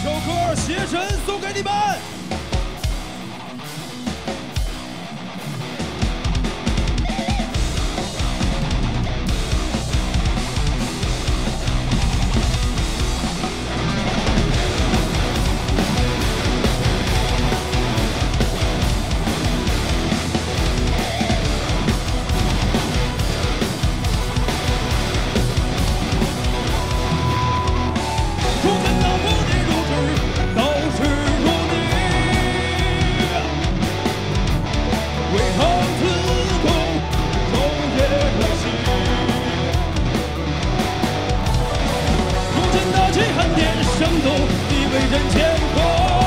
首歌写真送给你们。生动地为人牵挂，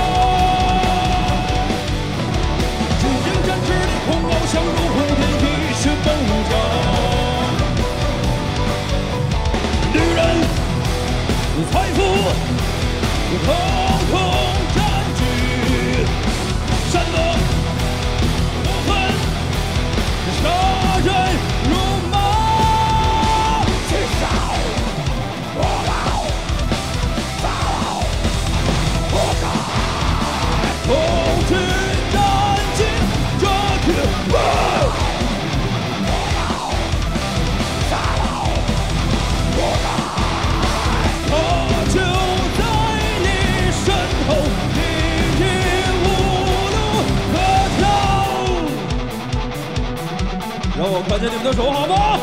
注定展翅的空翱翔入湖边，一时崩塌。女人，财富，统统占据，善恶无分，杀人如麻。 同志战进，这个他就在你身后，你已无路可逃。让我看见你们的手好吗？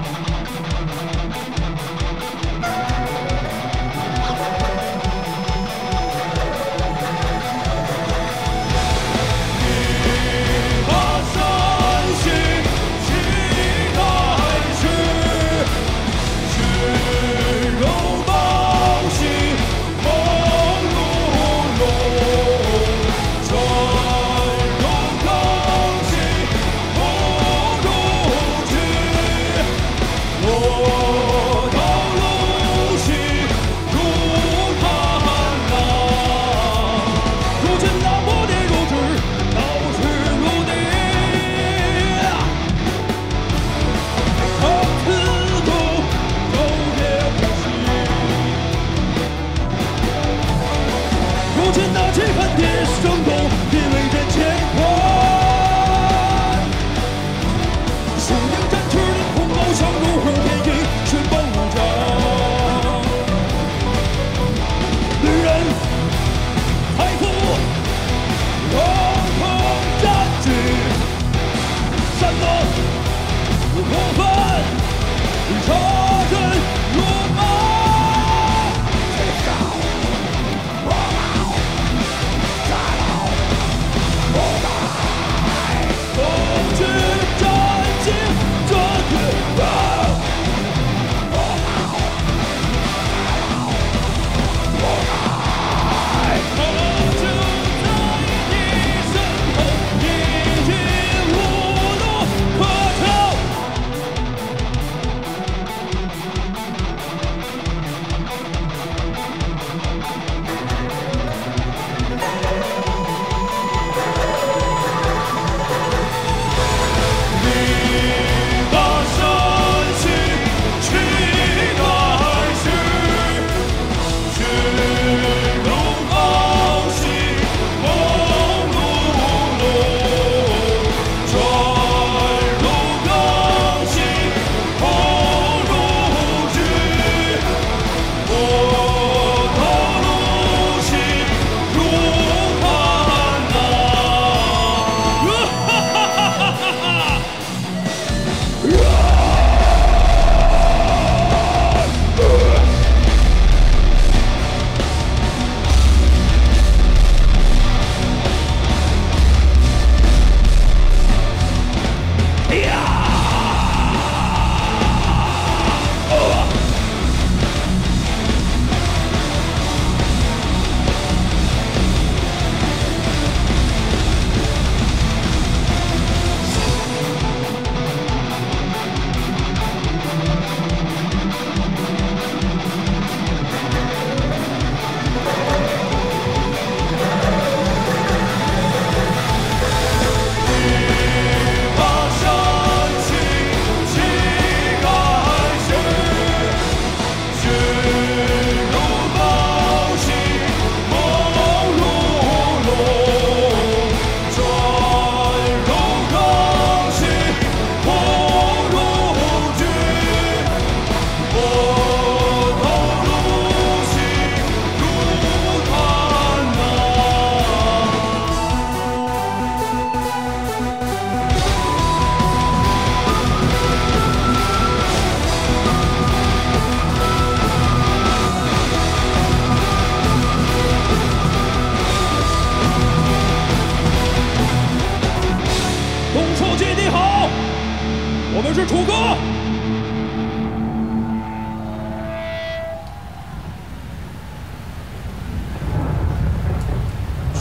生动地为人牵挂，雄鹰展翅的空翱翔入湖边，一瞬崩塌。女人，财富，统统占据，善恶无分，杀人如麻。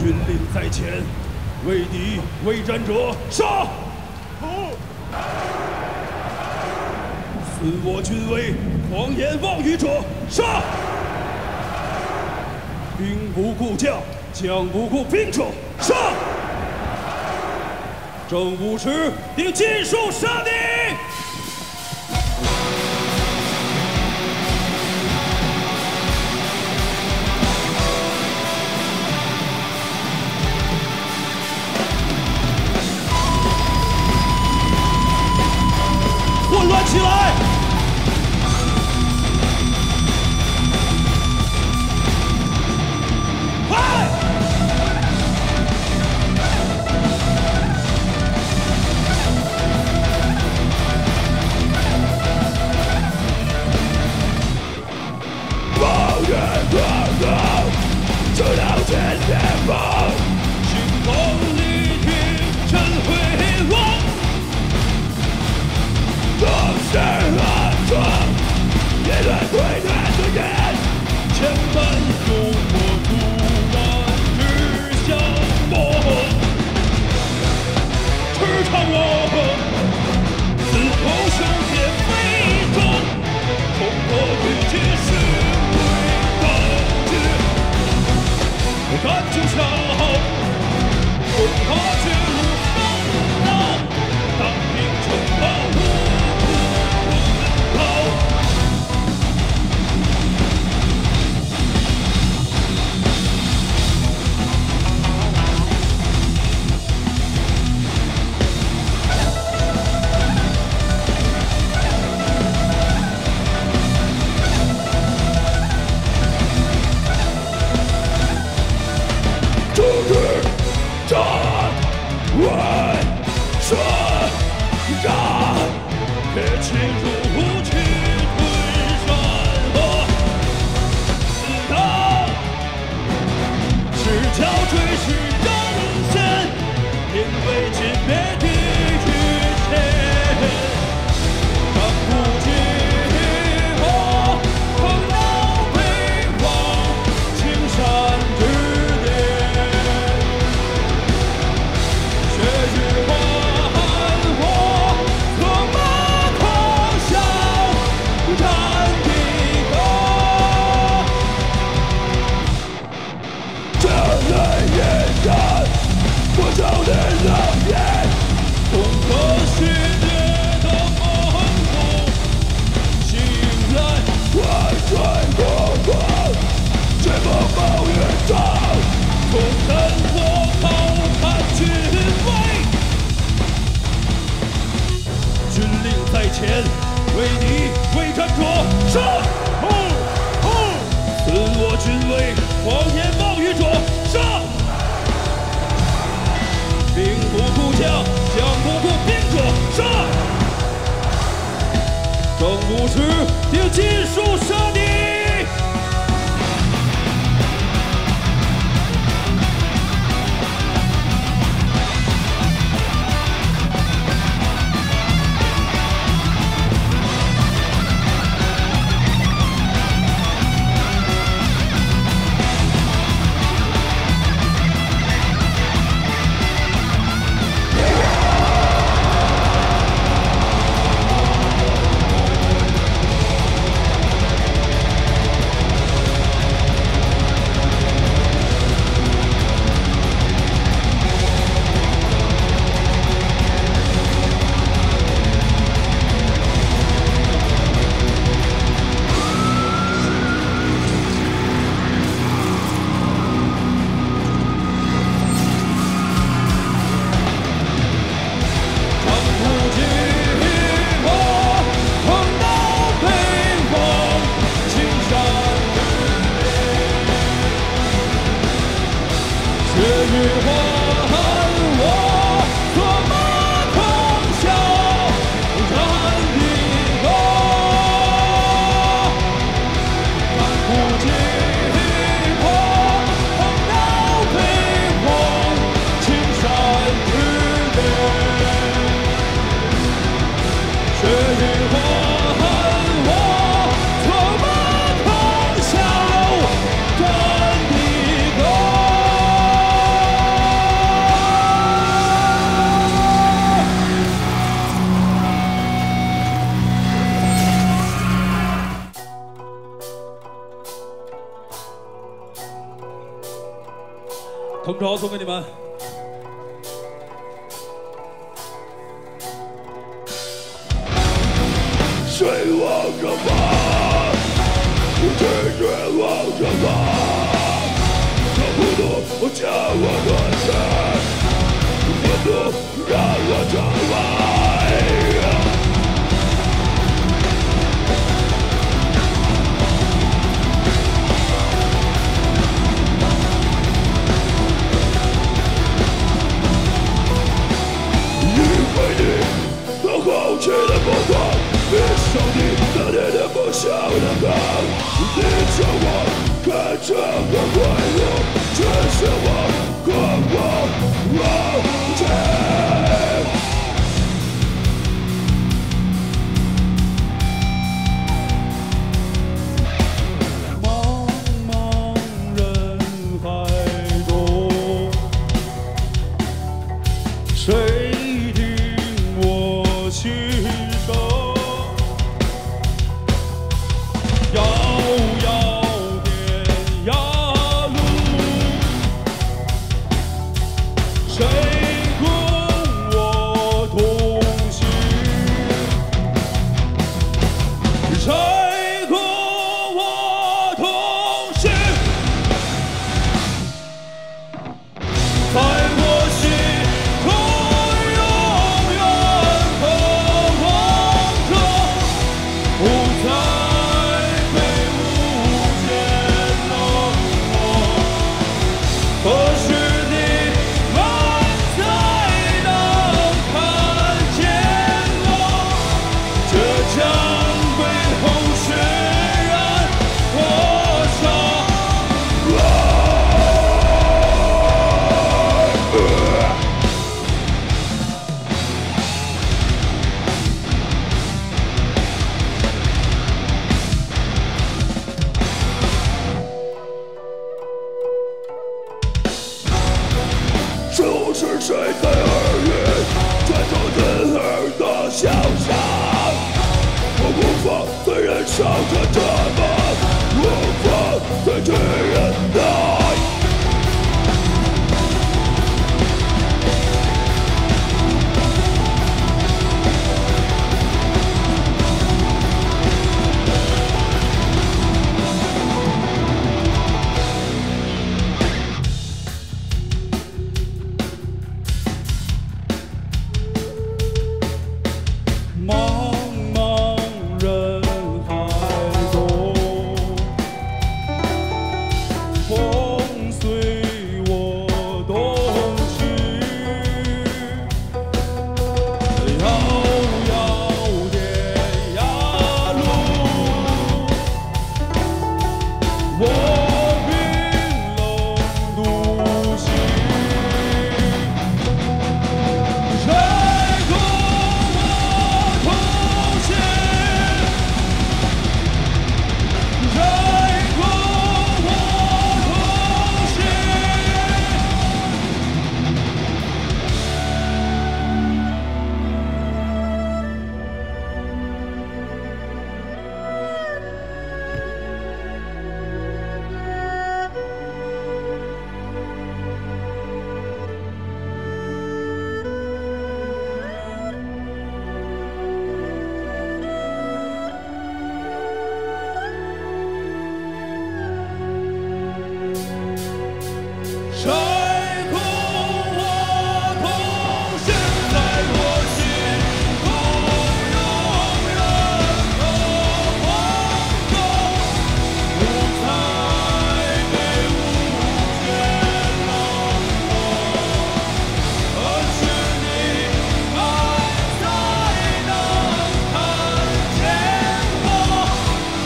军令在前，为敌为战者杀！损我军威、狂言妄语者杀！兵不顾将，将不顾兵者杀！正午时，定尽数杀敌！混乱起来！嗨！暴雨狂风，就要见天风，星空里听尘辉煌。总是恶状，面对对决的人，千般诱惑突然只想我，驰骋我，自由手剑飞中，冲破雨季是为高举，敢就笑，恐怕绝路上道，当兵成道路。别侵入去推山河，死党赤脚追是正线，因为尽灭地狱前，让不寂寞碰到北望青山之巅，血雨花。我找的冷眼，攻克世界的梦中，醒来万水波光，绝不暴雨中，从灯火后看军威，军令在前，为敌为战者杀！损我军威，狂言妄语者杀！兵不顾将，将不顾兵者杀！正午时，定尽数杀敌！ 空调送给你们。谁望着吧，只是望着吧，舍不得将我的血，愤怒让我成为。 好奇的目光，闭上你那年的不朽的光，你叫我看这个归路，却是我光芒忘记。茫茫人海中，谁？ 心声，遥遥天涯路，谁共我同行？谁共我同行？在我心。 是谁在耳语，传说子儿的想象？我无法在人生的这么，无法再去忍耐。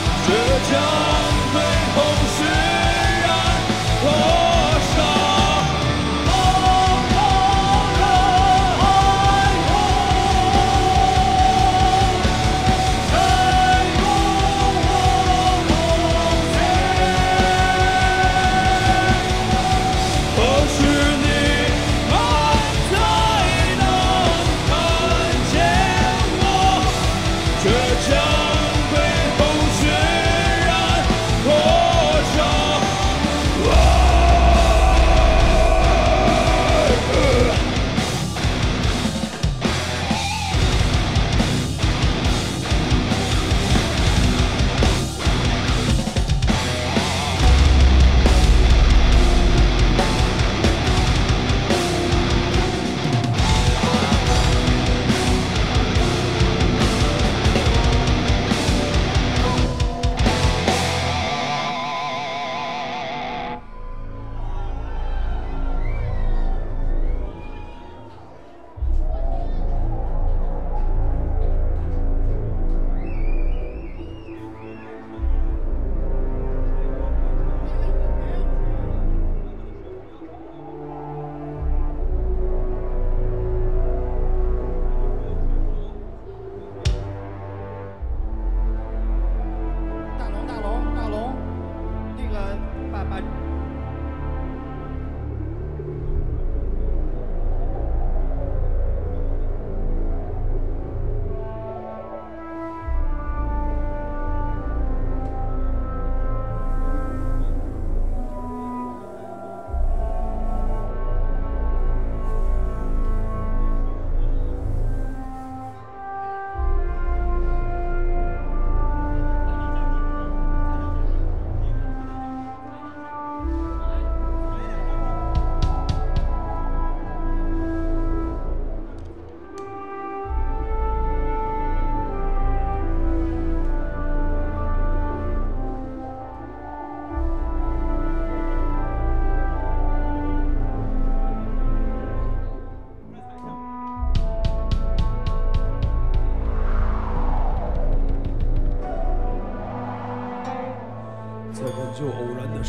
将最后释然多少？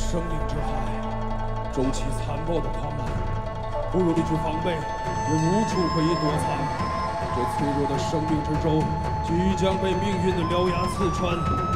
生命之海，周其残暴的狂澜，不如你去防备，也无处可以躲藏。这脆弱的生命之舟，即将被命运的獠牙刺穿。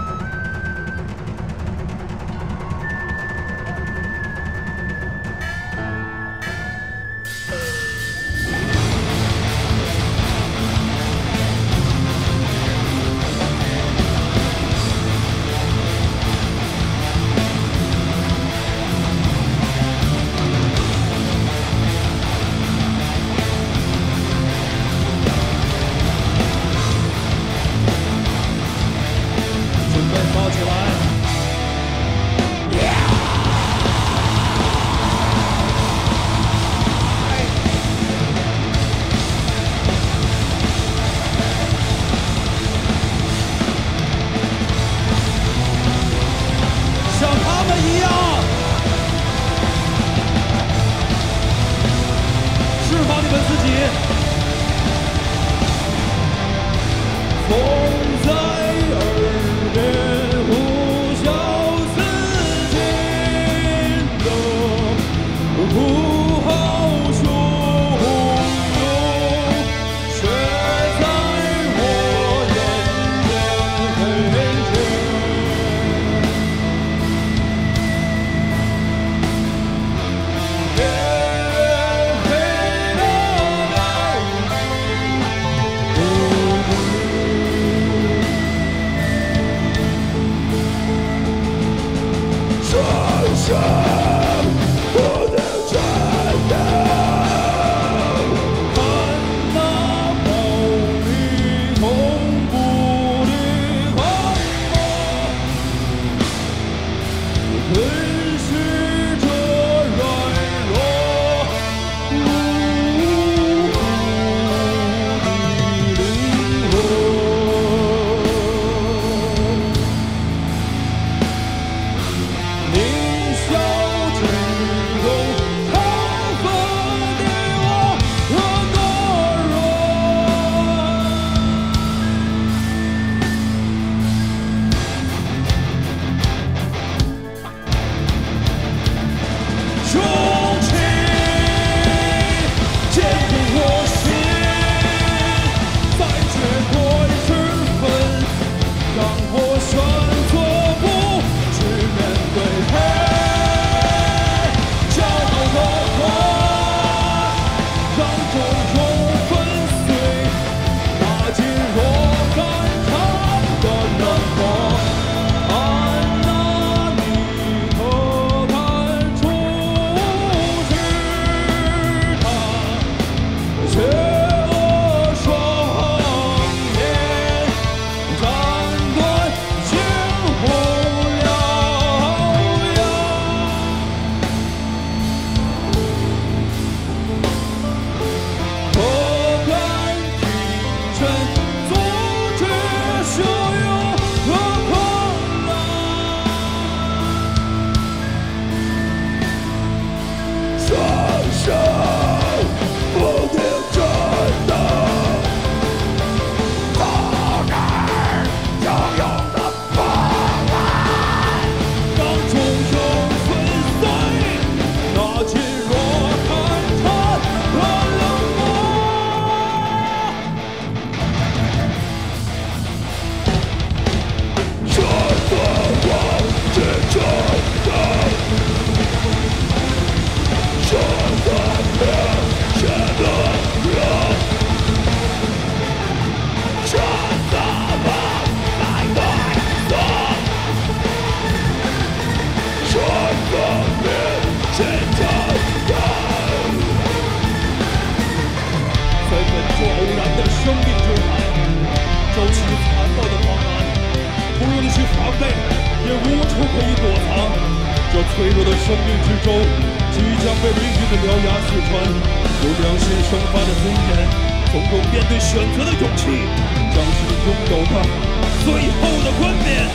脆弱的生命之舟，即将被命运的獠牙刺穿。有良心生发的尊严，从容面对选择的勇气，将是你拥有的最后的冠冕。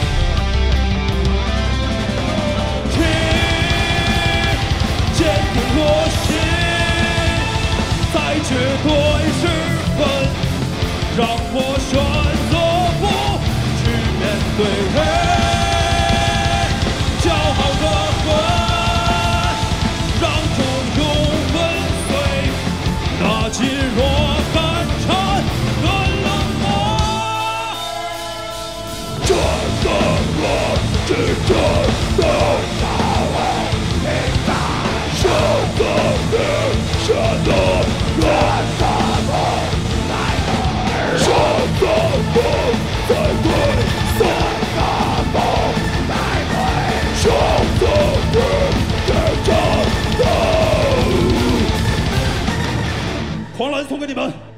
请坚定我心，在绝对时分，让我选择不去面对。骄傲的魂。 择你，选择我，选择我，在对赛大梦，选择你，天长地。狂澜送给你们。